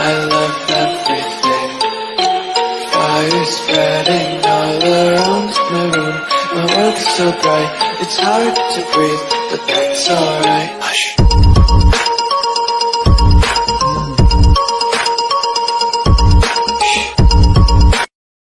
I love everything. Fire spreading all around my room. My world's so bright, it's hard to breathe, but that's alright. Hush.